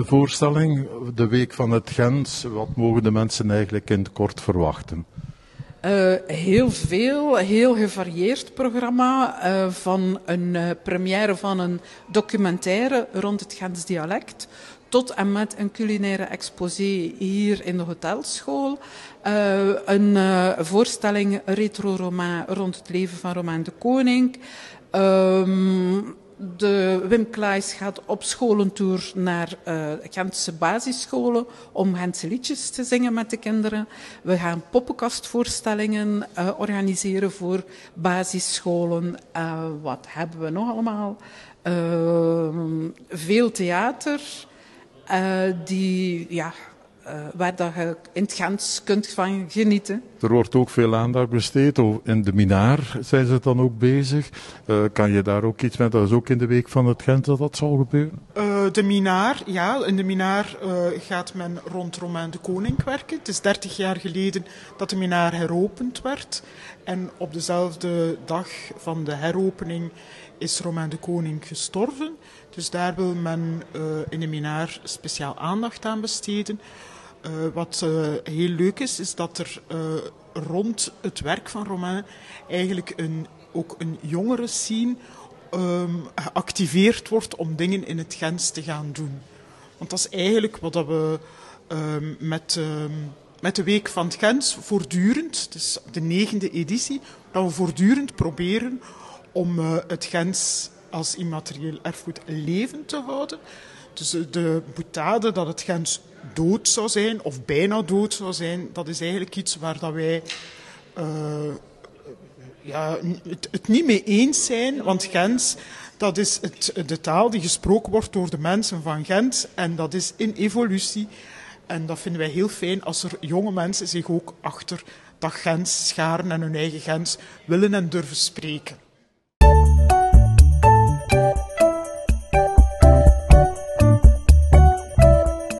voorstelling, de Week van het Gens. Wat mogen de mensen eigenlijk in het kort verwachten? Heel veel, heel gevarieerd programma. Van een première van een documentaire rond het Gens dialect tot en met een culinaire exposé hier in de hotelschool. Een voorstelling retro-roman rond het leven van Romain de Koning. De Wim Klaes gaat op scholentour naar Gentse basisscholen om Gentse liedjes te zingen met de kinderen. We gaan poppenkastvoorstellingen organiseren voor basisscholen. Wat hebben we nog allemaal? Veel theater. Waar dat je in het Gens kunt van genieten. Er wordt ook veel aandacht besteed. In de Minaar zijn ze dan ook bezig. Kan je daar ook iets met? Dat is ook in de Week van het Gent dat zal gebeuren? De Minaar, ja. In de Minaar gaat men rond Romain de Koning werken. Het is 30 jaar geleden dat de Minaar heropend werd. En op dezelfde dag van de heropening is Romain de Koning gestorven. Dus daar wil men in de Minaar speciaal aandacht aan besteden. Wat heel leuk is dat er rond het werk van Romain eigenlijk ook een jongere scene geactiveerd wordt om dingen in het Gens te gaan doen. Want dat is eigenlijk wat we met de Week van het Gens voortdurend, het is de 9e editie, dat we voortdurend proberen om het Gens als immaterieel erfgoed levend te houden. Dus de boutade dat het Gens dood zou zijn, of bijna dood zou zijn, dat is eigenlijk iets waar dat wij het niet mee eens zijn. Want Gens, dat is de taal die gesproken wordt door de mensen van Gent. En dat is in evolutie. En dat vinden wij heel fijn als er jonge mensen zich ook achter dat Gens scharen en hun eigen Gens willen en durven spreken.